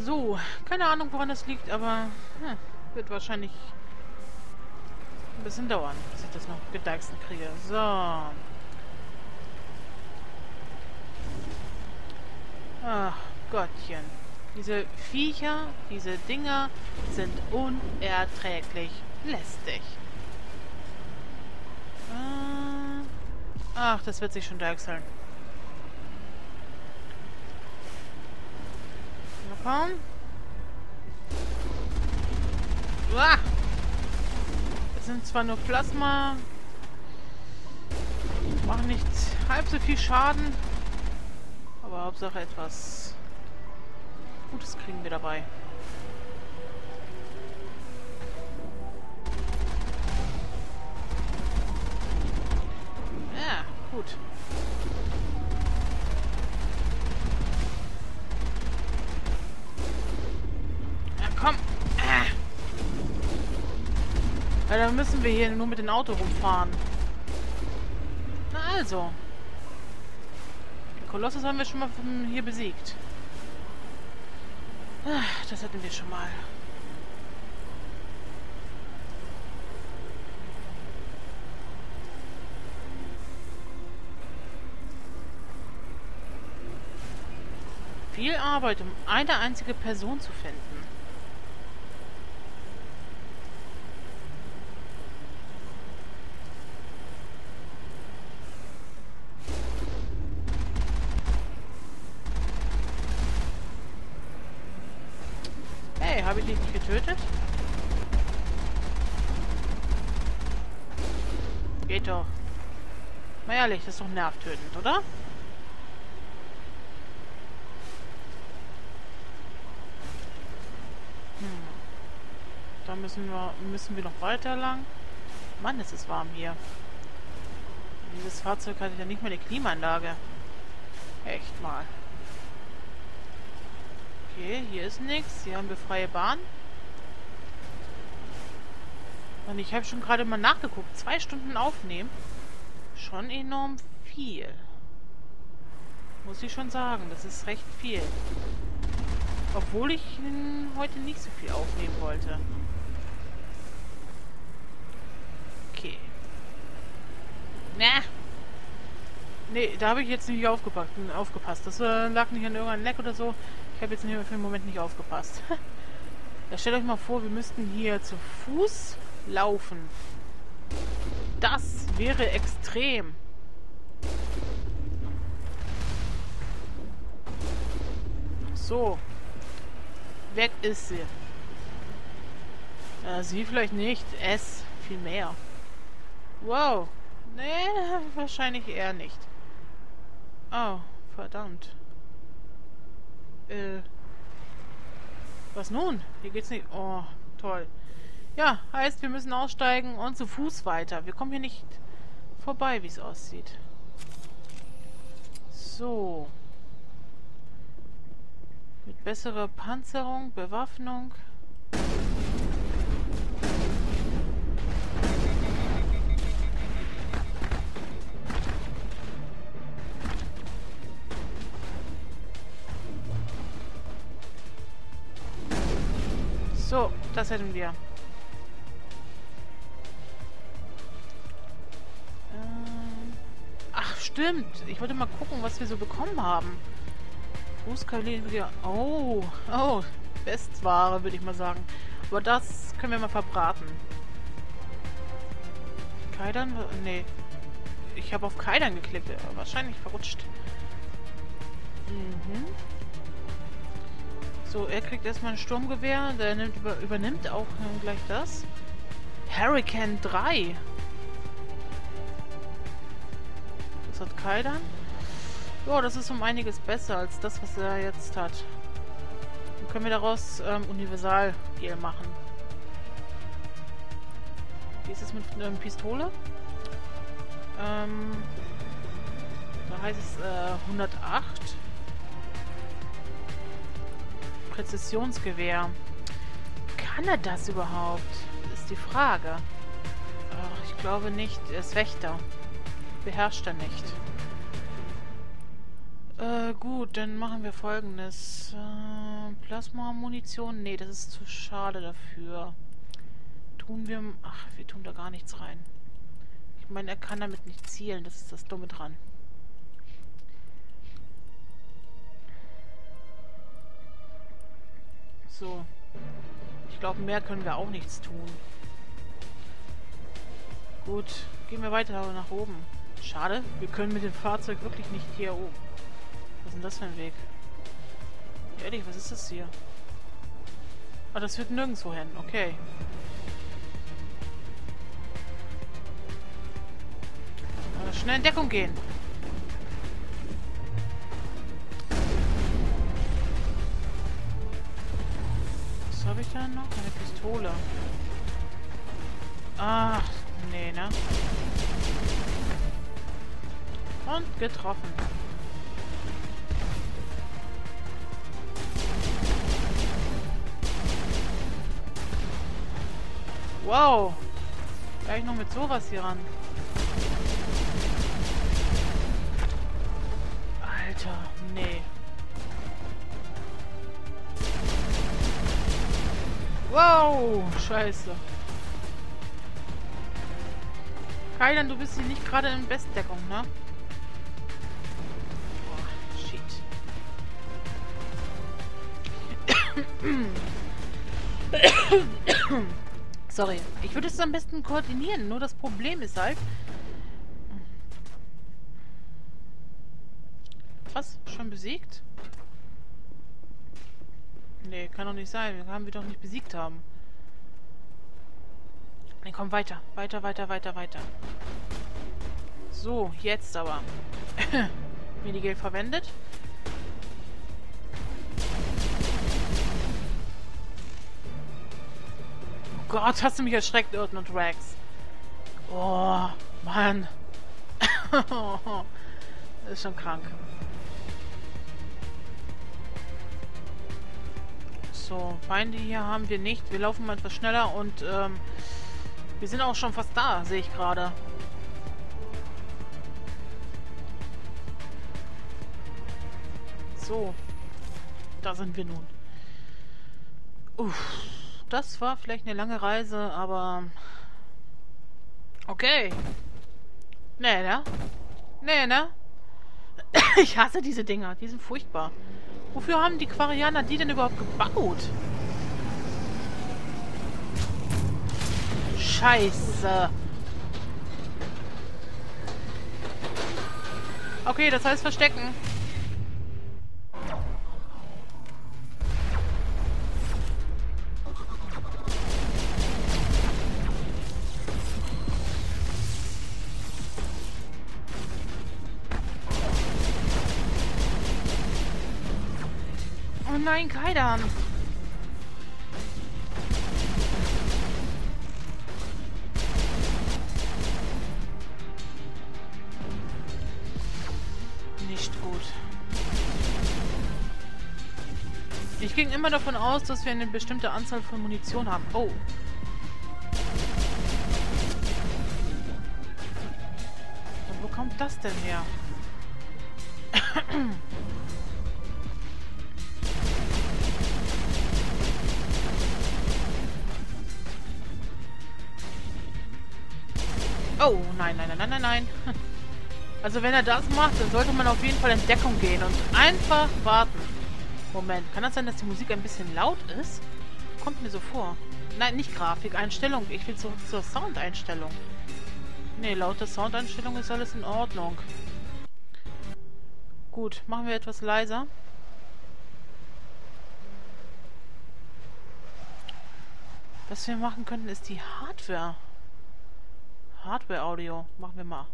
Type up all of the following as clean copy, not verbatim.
So, keine Ahnung, woran das liegt, aber wird wahrscheinlich ein bisschen dauern, bis ich das noch gedeichselt kriege. So. Ach, Gottchen. Diese Viecher, diese Dinger sind unerträglich lästig. Ach, das wird sich schon deichseln. Na komm. Uah! Das sind zwar nur Plasma, machen nicht halb so viel Schaden, aber Hauptsache etwas Gutes kriegen wir dabei. Ja, gut. Ja, komm. Ja, dann müssen wir hier nur mit dem Auto rumfahren. Na also. Den Kolossus haben wir schon mal hier besiegt. Das hatten wir schon mal. Viel Arbeit, um eine einzige Person zu finden. Hey, habe ich dich nicht getötet? Geht doch. Mal ehrlich, das ist doch nervtötend, oder? Da müssen wir noch weiter lang. Mann, es ist warm hier. Dieses Fahrzeug hat ja nicht mal eine Klimaanlage. Echt mal. Okay, hier ist nichts. Hier haben wir freie Bahn. Und ich habe schon gerade mal nachgeguckt. 2 Stunden aufnehmen. Schon enorm viel. Muss ich schon sagen. Das ist recht viel. Obwohl ich heute nicht so viel aufnehmen wollte. Okay. Nee, da habe ich jetzt nicht aufgepasst. Das lag nicht an irgendeinem Leck oder so. Ich habe jetzt für den Moment nicht aufgepasst. Ja, stellt euch mal vor, wir müssten hier zu Fuß laufen. Das wäre extrem. So. Weg ist sie. Sie vielleicht nicht. Es viel mehr. Wow. Nee, wahrscheinlich eher nicht. Oh, verdammt. Was nun? Hier geht's nicht. Oh, toll. Ja, heißt, wir müssen aussteigen und zu Fuß weiter. Wir kommen hier nicht vorbei, wie es aussieht. So. Mit besserer Panzerung, Bewaffnung. So, das hätten wir. Ach, stimmt. Ich wollte mal gucken, was wir so bekommen haben. Fußkavalier. Oh, Bestware, würde ich mal sagen. Aber das können wir mal verbraten. Kaidan? Nee. Ich habe auf Kaidan geklickt. Wahrscheinlich verrutscht. So, er kriegt erstmal ein Sturmgewehr. Der übernimmt auch gleich das. Hurricane 3. Das hat Kaidan. Ja, das ist um einiges besser als das, was er jetzt hat. Dann können wir daraus Universal-Gel machen. Wie ist es mit Pistole? Da heißt es 108. Präzisionsgewehr. Kann er das überhaupt? Ist die Frage. Ach, ich glaube nicht. Er ist Wächter. Beherrscht er nicht. Gut, dann machen wir Folgendes. Plasma-Munition? Nee, das ist zu schade dafür. Tun wir... Ach, wir tun da gar nichts rein. Ich meine, er kann damit nicht zielen. Das ist das Dumme dran. So. Ich glaube, mehr können wir auch nichts tun. Gut, gehen wir weiter nach oben. Schade, wir können mit dem Fahrzeug wirklich nicht hier oben. Was ist denn das für ein Weg? Ehrlich, was ist das hier? Ah, das führt nirgendwo hin. Okay. Schnell in Deckung gehen. Was habe ich da noch? Eine Pistole. Ach, nee, ne? Und getroffen. Wow. Gleich noch mit sowas hier ran. Alter, nee. Wow, scheiße. Kailan, du bist hier nicht gerade in Bestdeckung, ne? Oh, shit. Sorry. Ich würde es am besten koordinieren, nur das Problem ist halt... Was? Schon besiegt? Nee, kann doch nicht sein. Wir haben wir doch nicht besiegt haben. Nee, komm, weiter. Weiter, weiter, weiter, weiter. So, jetzt aber. Minigel verwendet. Oh Gott, hast du mich erschreckt, Irten und Rex. Oh, Mann. Das ist schon krank. So, Feinde hier haben wir nicht. Wir laufen mal etwas schneller und wir sind auch schon fast da, sehe ich gerade. So, da sind wir nun. Uff, das war vielleicht eine lange Reise, aber okay. Nee, ne? Nee, ne? Ich hasse diese Dinger, die sind furchtbar. Wofür haben die Quarianer die denn überhaupt gebaut? Scheiße. Okay, das heißt verstecken. Oh nein, Kaidan. Nicht gut. Ich ging immer davon aus, dass wir eine bestimmte Anzahl von Munition haben. Oh. Und wo kommt das denn her? Oh, nein, nein, nein, nein, nein, nein. Also wenn er das macht, dann sollte man auf jeden Fall in Deckung gehen und einfach warten. Moment, kann das sein, dass die Musik ein bisschen laut ist? Kommt mir so vor. Nein, nicht Grafikeinstellung. Ich will zurück zur Soundeinstellung. Nee, laut der Soundeinstellung ist alles in Ordnung. Gut, machen wir etwas leiser. Was wir machen könnten, ist die Hardware. Hardware-Audio. Machen wir mal.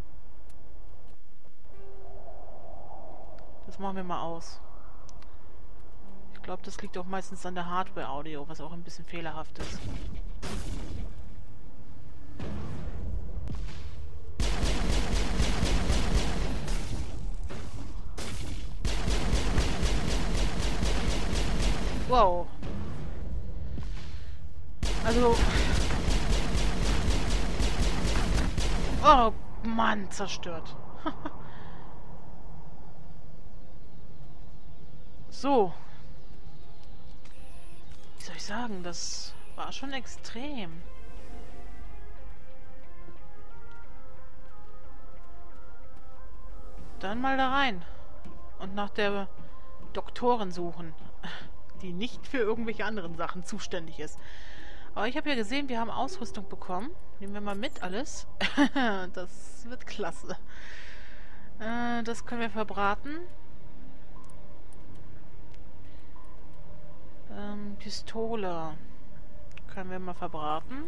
Das machen wir mal aus. Ich glaube, das liegt auch meistens an der Hardware-Audio, was auch ein bisschen fehlerhaft ist. Wow. Also... Oh, Mann, zerstört. So. Wie soll ich sagen? Das war schon extrem. Dann mal da rein. Und nach der Doktorin suchen. Die nicht für irgendwelche anderen Sachen zuständig ist. Aber ich habe ja gesehen, wir haben Ausrüstung bekommen. Nehmen wir mal mit alles. Das wird klasse. Das können wir verbraten. Pistole. Können wir mal verbraten.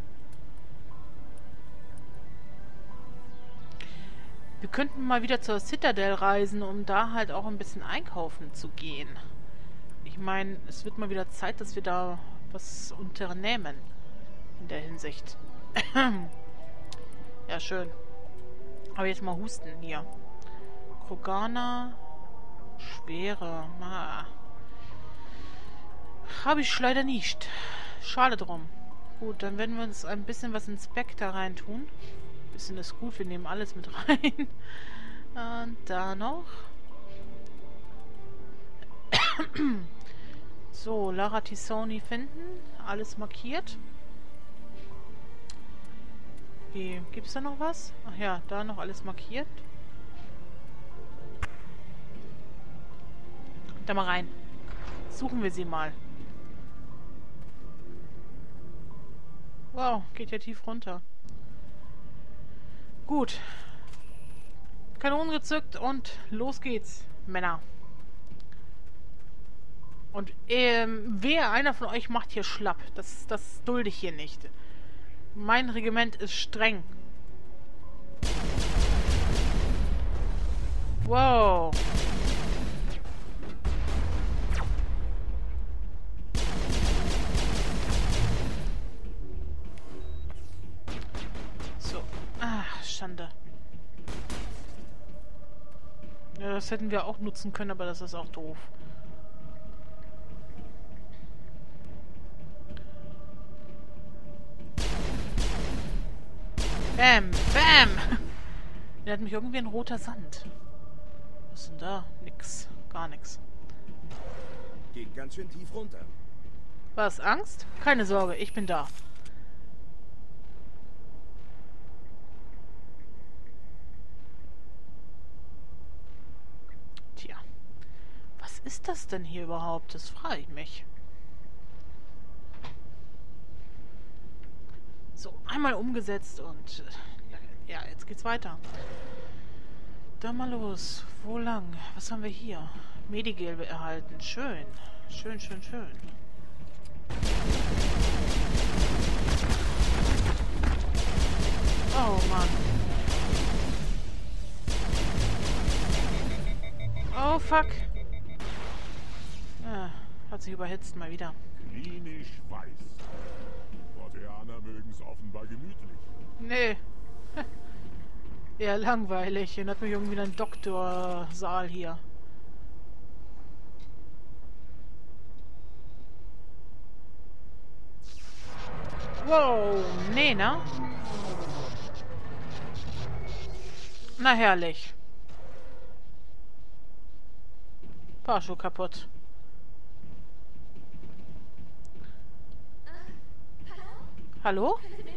Wir könnten mal wieder zur Citadel reisen, um da halt auch ein bisschen einkaufen zu gehen. Ich meine, es wird mal wieder Zeit, dass wir da was unternehmen. In der Hinsicht. Ja, schön. Aber jetzt mal husten hier. Krogana. Schwere. Habe ich leider nicht. Schade drum. Gut, dann werden wir uns ein bisschen was in Spectre reintun. Ein bisschen ist gut, wir nehmen alles mit rein. Und da noch. So, Lara Tisoni finden. Alles markiert. Okay, gibt es da noch was? Ach ja, da noch alles markiert. Da mal rein. Suchen wir sie mal. Wow, geht ja tief runter. Gut. Kanonen gezückt und los geht's, Männer. Und wer einer von euch macht hier schlapp. Das dulde ich hier nicht. Mein Regiment ist streng. Wow. So. Ach, Schande. Ja, das hätten wir auch nutzen können, aber das ist auch doof. Bam, bam! Der hat mich irgendwie ein roter Sand. Was ist denn da? Nix. Gar nix. Geht ganz schön tief runter. Was? Angst? Keine Sorge, ich bin da. Tja. Was ist das denn hier überhaupt? Das frage ich mich. So, einmal umgesetzt und... ja, jetzt geht's weiter. Dann mal los. Wo lang? Was haben wir hier? Medigel erhalten. Schön. Schön, schön, schön. Oh, Mann. Oh, fuck. Ah, hat sich überhitzt mal wieder. Klinisch weiß. Porteaner mögen es offenbar gemütlich. Nee. Eher langweilig. Erinnert mich irgendwie an einen Doktorsaal hier. Wow, nee, ne? Na herrlich. Fahrschuh kaputt. Hallo? Hallo? Können Sie mir